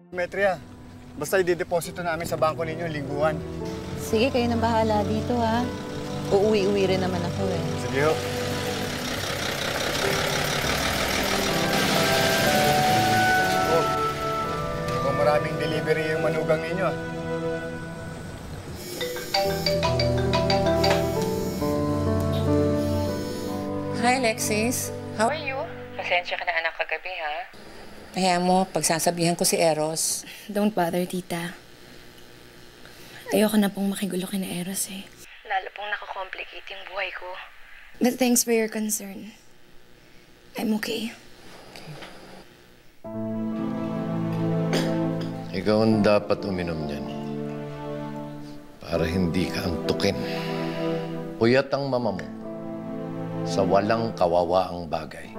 Metria, basta i-deposito namin sa bangko ninyo lingguhan. Sige, kayo nang bahala dito, ha? Uuwi-uwi rin naman ako, eh. Sige ho. Oh, mukhang maraming delivery yung manugang ninyo, ah. Hi, Alexis. How are you? Pasensya ka na anak kagabi, ha? Kaya mo, pagsasabihan ko si Eros. Don't bother, tita. Ayoko na pong makigulo kina Eros, eh. Lalo pong nakakomplicate yung buhay ko. But thanks for your concern. I'm okay. Ikaw ang dapat uminom niyan. Para hindi ka antukin. Puyat ang mama mo sa walang kawawaang bagay.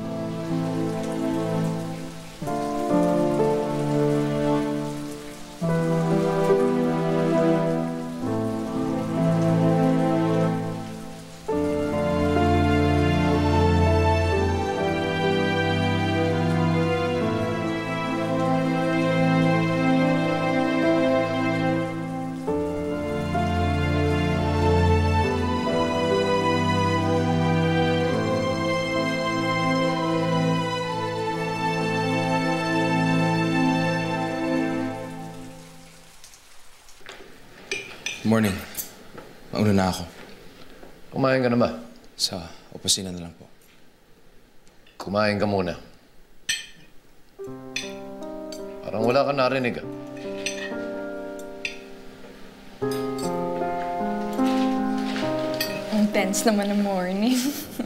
Morning. Mauna na ako. Kumain ka na ba? Sa opisina na lang po. Kumain ka muna. Parang wala ka narinig, ah. Ang tense naman ng morning.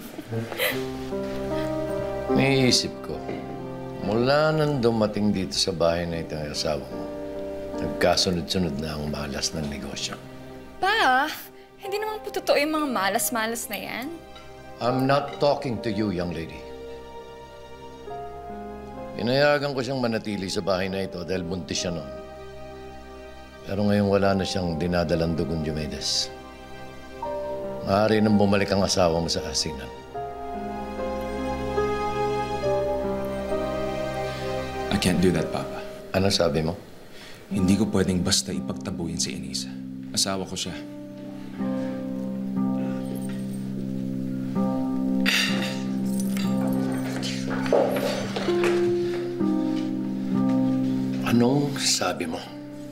Naisip ko, mula nang dumating dito sa bahay na ito ang asawa mo, nagkasunod-sunod na ang malas ng negosyo. Pa, hindi naman po totoo yung mga malas-malas na yan. I'm not talking to you, young lady. Pinayagan ko siyang manatili sa bahay na ito dahil buntis siya noon. Pero ngayon wala na siyang dinadalang dugon, Diomedes. Maaari nang bumalik ang asawa mo sa asinan. I can't do that, Papa. Ano sabi mo? Hindi ko pwedeng basta ipagtabuhin si Enisa. Asawa ko siya. Anong sabi mo?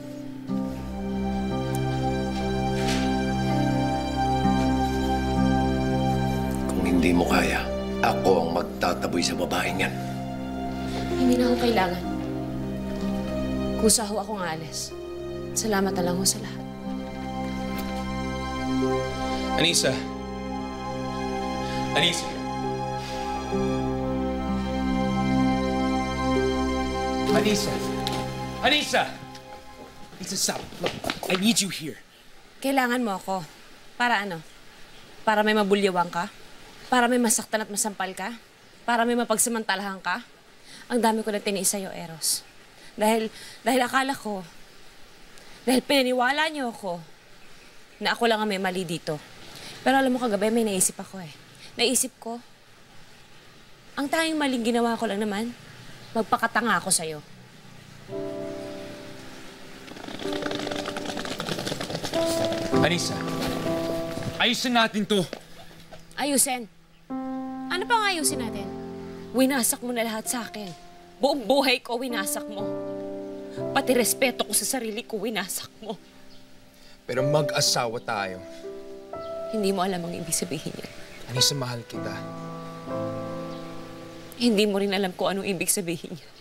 Kung hindi mo kaya, ako ang magtataboy sa babaeng yan. Hindi na ako kailangan. Kusa ho akong alis. Salamat na lang ho sa lahat. Anisa! Anisa! Anisa! Anisa! Anisa, stop. Look, I need you here. Kailangan mo ako. Para ano? Para may mabulyawan ka? Para may masaktan at masampal ka? Para may mapagsamantalahan ka? Ang dami ko na tiniis sa'yo, Eros. Dahil akala ko, dahil pinaniwala niyo ako, na ako lang ang may mali dito. Pero alam mo, kagabi may naisip ako eh. Naisip ko, ang tanging maling ginawa ko lang naman, magpakatanga ako sa'yo. Anisa, ayusin natin to. Ayusin? Ano pang ayusin natin? Winasak mo na lahat sa akin. Buong buhay ko, winasak mo. Pati respeto ko sa sarili ko, winasak mo. Pero mag-asawa tayo. Hindi mo alam ang ibig sabihin niya. Anisa, mahal kita. Hindi mo rin alam kung anong ibig sabihin niya.